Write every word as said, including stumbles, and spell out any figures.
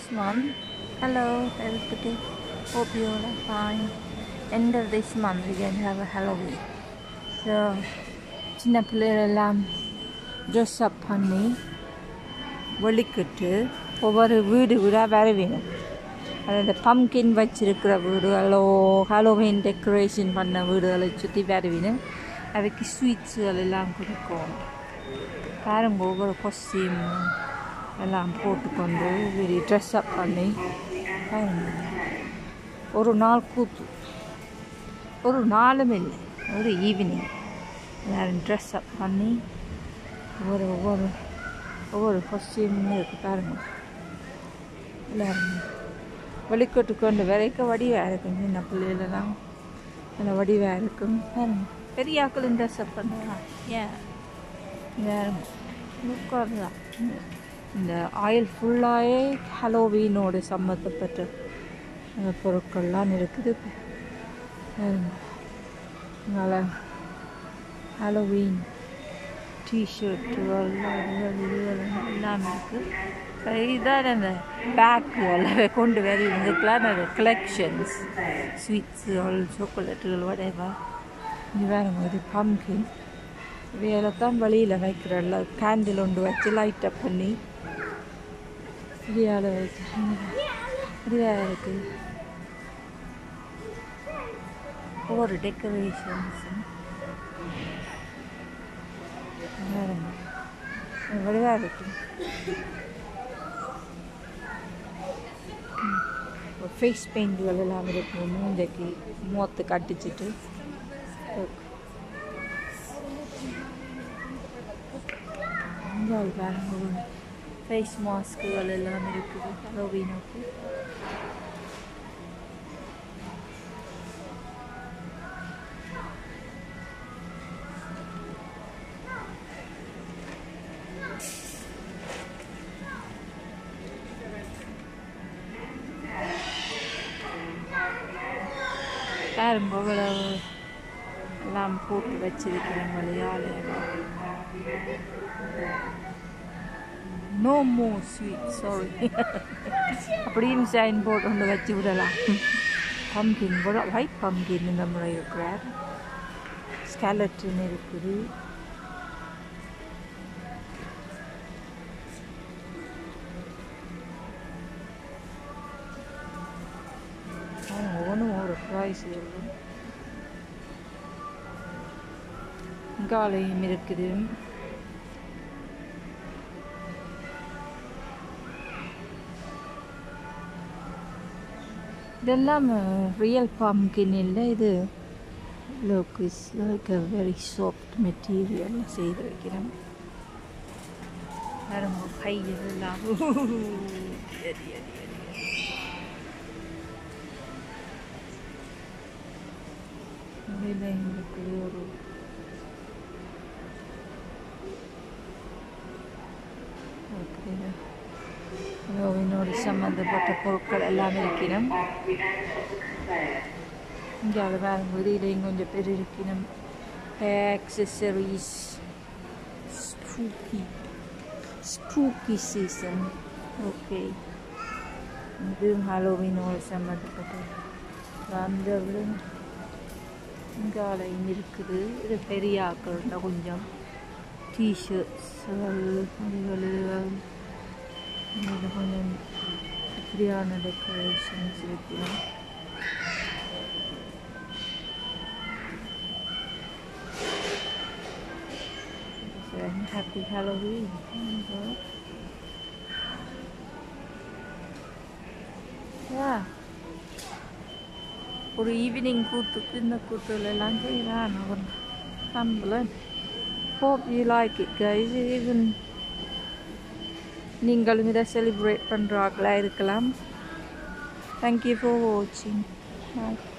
month. Hello everybody, hope you all are fine. End of this month we can have a Halloween. So சின்ன பிள்ளைகளெல்லாம் dress அப் பண்ணி வெளிக்கிட்டு ஒவ்வொரு வீடு வீடாக வர வேணும். அதாவது பம்கின் வச்சிருக்கிற வீடுகளோ ஹாலோவீன் டெக்கரேஷன் பண்ண வீடுகளை சுற்றி வர வேணும். அதுக்கு ஸ்வீட்ஸுகள் எல்லாம் கொடுக்கும். பாருங்க, ஒவ்வொரு கொஸ்டியூம் எல்லாம் போட்டுக்கொண்டு வெரி ட்ரெஸ் அப் பண்ணி ஒரு நாள் கூத்து, ஒரு நாளும் இல்லை, ஒரு ஈவினிங் எல்லோரும் ட்ரெஸ் அப் பண்ணி ஒவ்வொரு ஒவ்வொரு ஒவ்வொரு கொஸ்டியூமும் இருக்குது. பாருங்க, எல்லோரும் வெளிக்கொட்டு கொண்டு வரைக்க வடிவாக இருக்கும். சின்ன பிள்ளைகளெல்லாம் நல்லா வடிவாக இருக்கும். பாருங்க, பெரிய ஆக்களும் ட்ரெஸ் அப் பண்ணலாம். ஏன் தான் இந்த ஆயில் ஃபுல்லாகவே ஹாலோவீனோடு சம்மந்தப்பட்ட பொருட்கள்லாம் இருக்குது. அதனால் ஹாலோவீன் டிஷர்ட்டுகள் எல்லாம் இருக்குது. இதான் அந்த பேக்குகள் கொண்டு வர இதுக்கெல்லாம் நிறைய கலெக்ஷன்ஸ், ஸ்வீட்ஸுகள், சாக்லேட்டுகள், வடைவா. இது வேறு இது பம்கின் வேலை தான் வழியில் வைக்கிறல்ல, கேண்டில் ஒன்று வச்சு லைட்டப் பண்ணி ஃப்ரீயால் வச்சு ஃப்ரீயாக இருக்குது. ஒவ்வொரு டெக்கரேஷன்ஸ் வடிவாக இருக்குது. ஃபேஸ் பெயிண்ட்கள் எல்லாம் இருக்கும். மூஞ்சைக்கு முகத்துக்கு அடிச்சுட்டு ஃபேஸ் மாஸ்க்குகள் எல்லாம் இருக்குது ஹாலோவீனுக்கு. பாருங்க, அவ்வளவு எல்லாம் போட்டு வச்சிருக்கிறேன் வழியால். நோ மோர் ஸ்வீட், சாரி அப்படின்னு சைன் போர்டு ஒன்று வச்சு விடலாம். பம்கின் கூட ஒயிட் பம்கின் இந்த முறை இருக்கிறார். ஸ்கெலட்டன் இருக்குது. ஒவ்வொன்றும் ஒரு ப்ரைஸ் இருக்கும். காலையும் இருக்குது. இதெல்லாம் ரியல் பம்கின் இல்லை, இது look is like a very soft material செய்து வைக்கிறேன். ரொம்ப கை இதெல்லாம் எங்களுக்கு ஒரு ஹாலோவீனோடு சம்மந்தப்பட்ட பொருட்கள் எல்லாம் இருக்கணும். இங்கே அதை வரும்போது இதையும் கொஞ்சம் பேர் இருக்கணும். Accessories, spooky spooky season. Okay, இது ஹாலோவீனோடு சம்மந்தப்பட்ட அந்த இங்கே அலையும் இருக்குது. இது பெரிய ஆக்கள்னா கொஞ்சம் டிஷர்ட்ஸ்கள், அதுகள் கொஞ்சம் இப்படியான டெக்கரேஷன்ஸ் வைக்கலாம். Happy Halloween. ஒரு ஈவினிங் கூத்துக்கு இந்த கூத்துலெல்லாம் செய்யலாம். ஒரு சம்பளம். Hope you like it guys. Even நீங்களும் இதை செலிப்ரேட் பண்ணுறாங்களா இருக்கலாம். Thank you for watching. Bye.